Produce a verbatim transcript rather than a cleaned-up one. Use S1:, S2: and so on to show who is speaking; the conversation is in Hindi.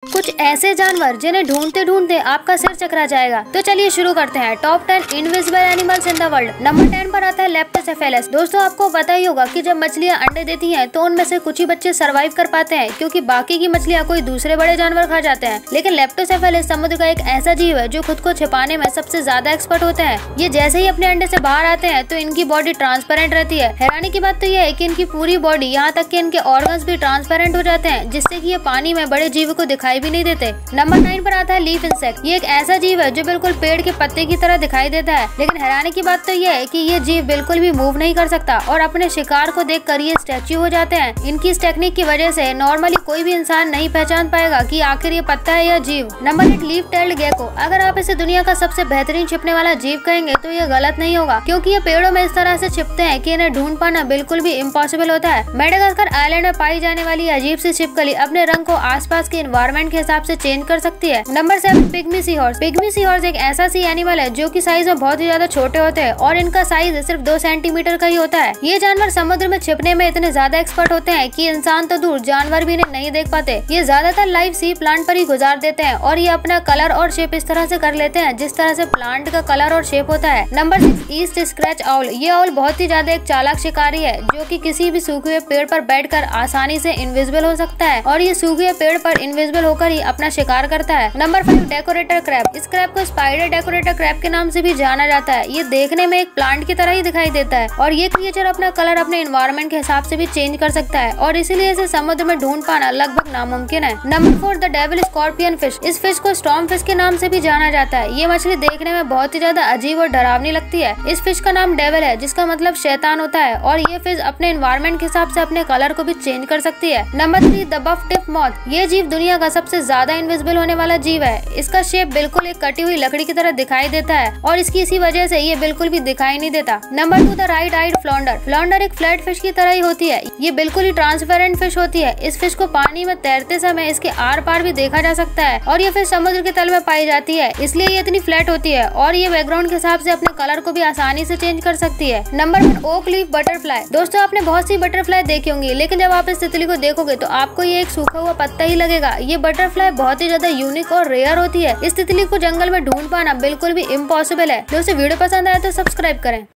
S1: कुछ ऐसे जानवर जिन्हें ढूंढते ढूंढते आपका सिर चकरा जाएगा। तो चलिए शुरू करते हैं top ten invisible animals in the world. Number ten पर आता है लेप्टोसेफेलस। दोस्तों आपको पता ही होगा कि जब मछलियां अंडे देती हैं तो उनमें से कुछ ही बच्चे सरवाइव कर पाते हैं, क्योंकि बाकी की मछलियां कोई दूसरे बड़े जानवर खा जाते हैं। लेकिन लेप्टोसेफेलस समुद्र का एक ऐसा जीव है जो खुद को छिपाने में सबसे ज्यादा एक्सपर्ट होते हैं। ये जैसे ही अपने अंडे से बाहर आते हैं तो इनकी बॉडी ट्रांसपेरेंट रहती है। हैरानी की बात तो यह है कि इनकी पूरी बॉडी यहाँ तक कि इनके ऑर्गन्स भी ट्रांसपेरेंट हो जाते हैं, जिससे कि ये पानी में बड़े जीव को दिखाई भी नहीं देते। नंबर नाइन पर आता है लीफ इंसेक्ट। ये एक ऐसा जीव है जो बिल्कुल पेड़ के पत्ते की तरह दिखाई देता है, लेकिन हैरानी की बात तो यह है कि ये जीव बिल्कुल भी मूव नहीं कर सकता और अपने शिकार को देखकर ये स्टैच्यू हो जाते हैं। इनकी इस टेक्निक की वजह से नॉर्मली कोई भी इंसान नहीं पहचान पाएगा कि आखिर ये पत्ता है या जीव। Number eight leaf tailed gecko. अगर आप इसे दुनिया का सबसे बेहतरीन छिपने वाला जीव कहेंगे तो ये गलत नहीं होगा, क्योंकि ये पेड़ों में इस तरह से छिपते हैं कि इन्हें ढूंढ पाना बिल्कुल भी इम्पॉसिबल होता है। मेडागास्कर आइलैंड में पाई जाने वाली अजीब सी छिपकली अपने रंग को आसपास के एनवायरनमेंट के हिसाब से चेंज कर सकती है। Number seven pygmy sea horse. Pygmy sea horse एक ऐसा सी एनिमल है जो कि साइज में बहुत ही ज्यादा छोटे होते हैं और इनका साइज सिर्फ दो सेंटीमीटर का ही होता है। ये जानवर समुद्र में छिपने में इतने ज्यादा एक्सपर्ट होते हैं कि इंसान तो दूर जानवर भी इन्हें नहीं देख पाते। ये ज्यादातर लाइफ सी प्लांट पर ही गुजार देते हैं और ये अपना कलर और शेप इस तरह से कर लेते हैं जिस तरह से प्लांट का कलर और शेप होता है। Number six east scratch owl. ये आउल बहुत ही ज्यादा एक चालाक शिकारी है जो कि किसी भी सूखे हुए पेड़ पर बैठकर आसानी से इनविजिबल हो सकता है और ये सूखे हुए पेड़ पर इनविजिबल होकर ही अपना शिकार करता है। Number five decorator crab. इस क्रैब को स्पाइडर डेकोरेटर क्रैब के नाम से भी जाना जाता है। ये देखने में एक प्लांट की तरह ही दिखाई देता है और ये क्रिएचर अपना कलर अपने एनवायरनमेंट के हिसाब से भी चेंज कर सकता है और इसीलिए इसे समुद्र में ढूंढ पाना लगभग नामुमकिन है। Number four the devil scorpion fish. इस फिश को स्टॉर्म फिश के नाम से भी जाना जाता है। ये मछली देखने में बहुत ही ज्यादा अजीब और डरावनी लगती है। इस फिश का नाम डेविल है जिसका मतलब शैतान होता है और ये फिश अपने एनवायरनमेंट के हिसाब से अपने कलर को भी चेंज कर सकती है। Number three the buff tip moth. ये जीव दुनिया का सबसे ज्यादा इनविजिबल होने वाला जीव है। इसका शेप बिल्कुल एक कटी हुई लकड़ी की तरह दिखाई देता है और इसकी इसी वजह से ये बिल्कुल भी दिखाई नहीं देता। Number two the right eyed flounder. Flounder एक फ्लैट फिश की तरह ही होती है। ये बिल्कुल ही ट्रांसपेरेंट फिश होती है। इस फिश को पानी में तैरते समय इसके आर पार भी देखा जा सकता है और ये फिश समुद्र के तल में पाई जाती है, इसलिए ये इतनी फ्लैट होती है और ये बैकग्राउंड के हिसाब से अपने कलर को भी आसानी से चेंज कर सकती है। Number one oak leaf butterfly. दोस्तों आपने बहुत सी बटरफ्लाई देखी होंगी, लेकिन जब आप इस तितली को देखोगे तो आपको ये एक सूखा हुआ पत्ता ही लगेगा। ये बटरफ्लाई बहुत ही ज्यादा यूनिक और रेयर होती है। इस तितली को जंगल में ढूंढ पाना बिल्कुल भी इम्पॉसिबल है। दोस्तों वीडियो पसंद आया तो सब्सक्राइब करें।